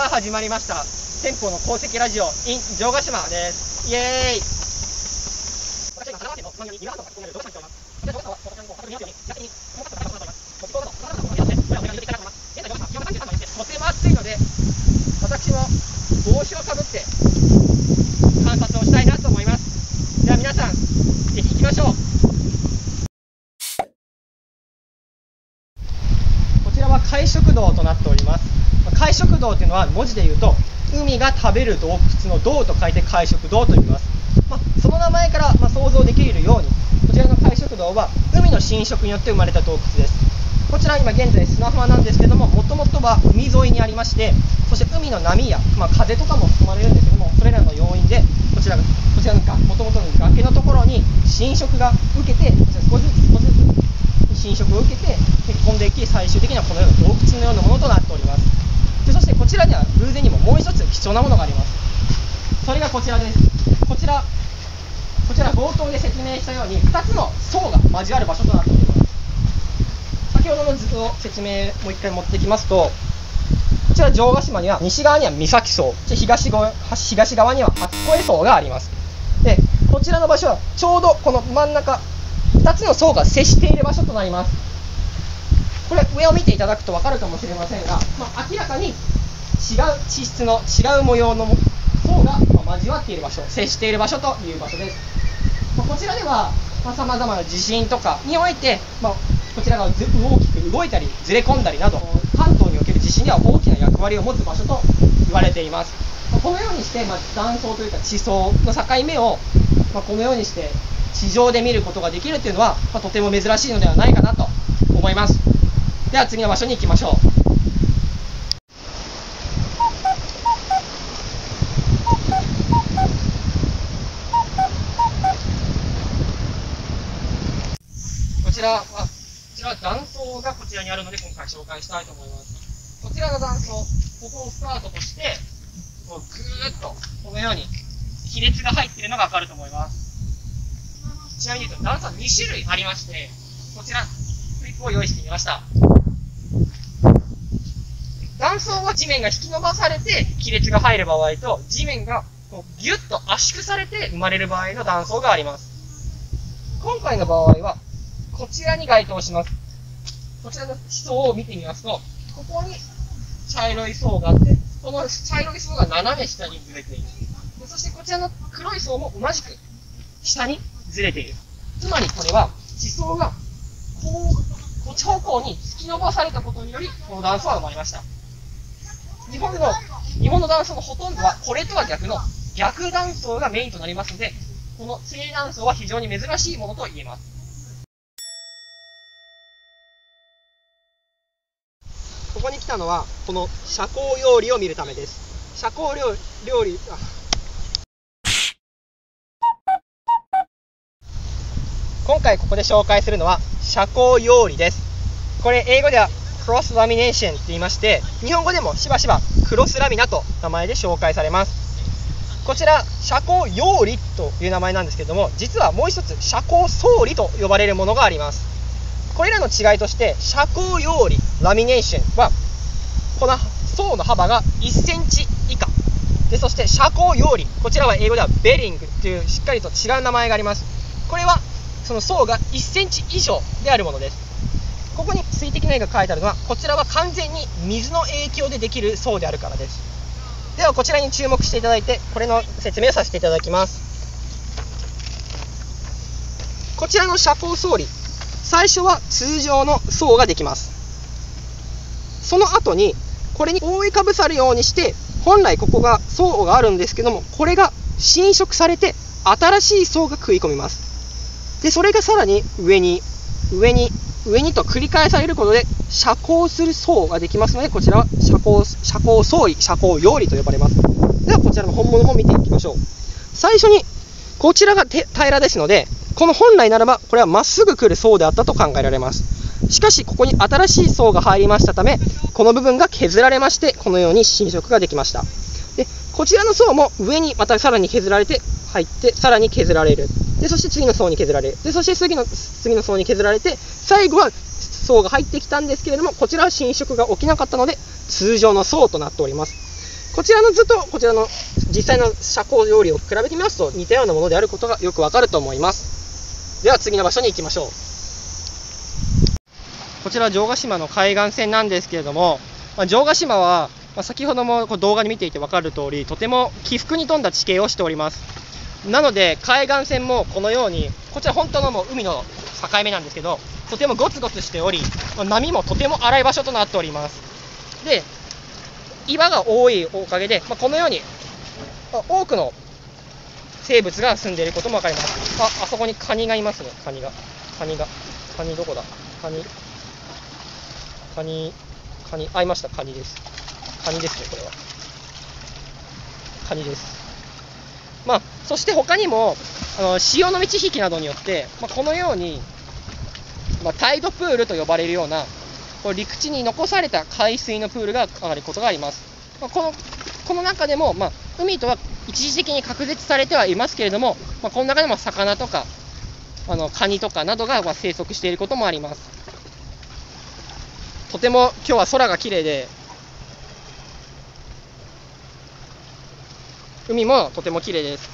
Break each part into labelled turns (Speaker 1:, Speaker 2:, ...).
Speaker 1: さあ始まりました。店舗の鉱石ラジオ in 城ヶ島です。イエーイ。私は神奈川県のつまみに岩畑が囲める城ヶ島に来ております。城ヶ島はこの間に2つに逆に細かくなっております。ご希望など様々なことをやってこれをお願いできたらと思います。現在城ヶ島気温が33度にしてとても暑いので、私も帽子をかぶって観察をしたいなと思います。では皆さんぜひ行きましょう。こちらは海食堂となっております。海食堂というのは文字で言うと海が食べる洞窟の洞と書いて海食堂と言います。その名前から想像できるように、こちらの海食堂は海の浸食によって生まれた洞窟です。こちら今現在砂浜なんですけども、もともとは海沿いにありまして、そして海の波や、風とかも含まれるんですけども、それらの要因でこちらのもともとの崖のところに浸食が受けて、少しずつ浸食を受けてへっこんでいき、最終的にはこのような洞窟のようなものとなっております。でそしてこちらには偶然にももう一つ貴重なものがあります。それがこちらです。こちら冒頭で説明したように2つの層が交わる場所となっております。先ほどの図を説明もう一回持ってきますと、こちら城ヶ島には西側には三崎層、東側には初恋層があります。でこちらの場所はちょうどこの真ん中2つの層が接している場所となります。これ上を見ていただくと分かるかもしれませんが、明らかに違う地質の違う模様の層が交わっている場所、接している場所という場所です。こちらではさまざまな地震とかにおいて、こちらが大きく動いたりずれ込んだりなど、関東における地震には大きな役割を持つ場所と言われています。このようにして、断層というか地層の境目を、このようにして地上で見ることができるというのは、とても珍しいのではないかなと思います。では次の場所に行きましょう。こちらは断層がこちらにあるので今回紹介したいと思います。こちらの断層、ここをスタートとしてぐーっとこのように亀裂が入っているのが分かると思います。ちなみに言うと断層は2種類ありまして、こちらフリップを用意してみました。断層は地面が引き伸ばされて亀裂が入る場合と、地面がギュッと圧縮されて生まれる場合の断層があります。今回の場合はこちらに該当します。こちらの地層を見てみますと、ここに茶色い層があって、この茶色い層が斜め下にずれている。そしてこちらの黒い層も同じく下にずれている。つまりこれは地層がこっち方向に突き伸ばされたことによりこの断層は生まれました。日本の断層のほとんどはこれとは逆の逆断層がメインとなりますので、この正断層は非常に珍しいものと言えます。ここに来たのはこの遮光料理を見るためです。遮光料理今回ここで紹介するのは遮光料理です。これ英語ではクロスラミネーションと言いまして、日本語でもしばしばクロスラミナと名前で紹介されます。こちら遮光料理という名前なんですけども、実はもう一つ遮光層理と呼ばれるものがあります。これらの違いとして、遮光料理ラミネーションはこの層の幅が1センチ以下で、そして遮光料理、こちらは英語ではベリングというしっかりと違う名前があります。これはその層が1センチ以上であるものです。ここに水滴の絵が描いてあるのは、こちらは完全に水の影響でできる層であるからです。ではこちらに注目していただいて、これの説明をさせていただきます。こちらの遮光層理、最初は通常の層ができます。その後にこれに覆いかぶさるようにして、本来ここが層があるんですけども、これが浸食されて新しい層が食い込みます。でそれがさらに上にと繰り返されることで遮光する層ができますので、こちらは遮光層理、遮光料理と呼ばれます。ではこちらの本物も見ていきましょう。最初にこちらが平らですので、この本来ならばこれはまっすぐ来る層であったと考えられます。しかしここに新しい層が入りましたため、この部分が削られまして、このように浸食ができました。でこちらの層も上にまたさらに削られて入って、さらに削られる。でそして次の層に削られる。でそして次の層に削られて、最後は層が入ってきたんですけれども、こちらは浸食が起きなかったので通常の層となっております。 こちらの図とこちらの実際の斜坑料理を比べてみますと似たようなものであることがよくわかると思います。では次の場所に行きましょう。こちら城ヶ島の海岸線なんですけれども、城ヶ島は先ほども動画で見ていて分かる通り、とても起伏に富んだ地形をしております。なので海岸線もこのように、こちら本当のもう海の境目なんですけど、とてもゴツゴツしており、波もとても荒い場所となっております。で、岩が多いおかげで、このように多くの生物が住んでいることも分かります。あそこにカニがいますね。カニどこだ。カニいました。カニですね。これはカニです。そして他にも潮の満ち引きなどによって、このように、タイドプールと呼ばれるような陸地に残された海水のプールが上がることがあります。この中でも、海とは一時的に隔絶されてはいますけれども、この中でも魚とかカニとかなどが生息していることもあります。とても今日は空が綺麗で、海もとても綺麗です。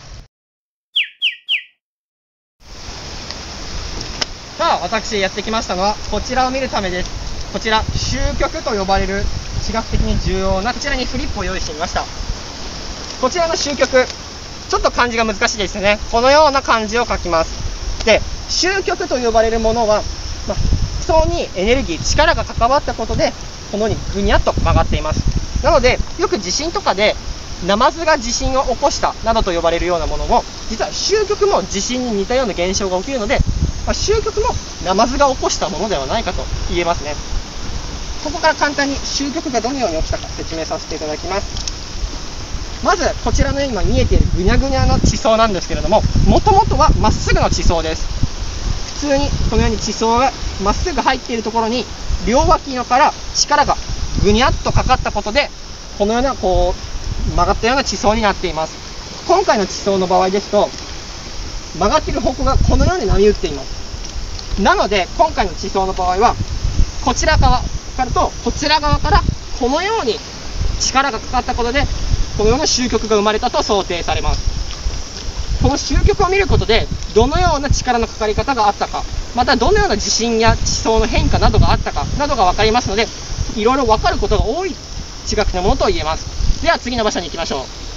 Speaker 1: さあ、私やってきましたのはこちらを見るためです。こちら終局と呼ばれる地学的に重要な、こちらにフリップを用意してみました。こちらの終局、ちょっと漢字が難しいですよね。このような漢字を書きます。で、終局と呼ばれるものは、地層にエネルギー、力が関わったことでこのようにぐにゃっと曲がっています。なのでよく地震とかでナマズが地震を起こしたなどと呼ばれるようなものも、実は終局も地震に似たような現象が起きるので、終局もナマズが起こしたものではないかと言えますね。ここから簡単に終局がどのように起きたか説明させていただきます。まずこちらの今見えているぐにゃぐにゃの地層なんですけれども、もともとはまっすぐの地層です。普通にこのように地層がまっすぐ入っているところに両脇のから力がぐにゃっとかかったことで、このような曲がったような地層になっています。今回の地層の場合ですと、曲がっている方向がこのように波打っています。なので今回の地層の場合はこちら側からとこちら側からこのように力がかかったことで、このような終局が生まれたと想定されます。この終局を見ることでどのような力のかかり方があったか、またどのような地震や地層の変化などがあったかなどが分かりますので、いろいろ分かることが多い地学のものと言えます。では次の場所に行きましょう。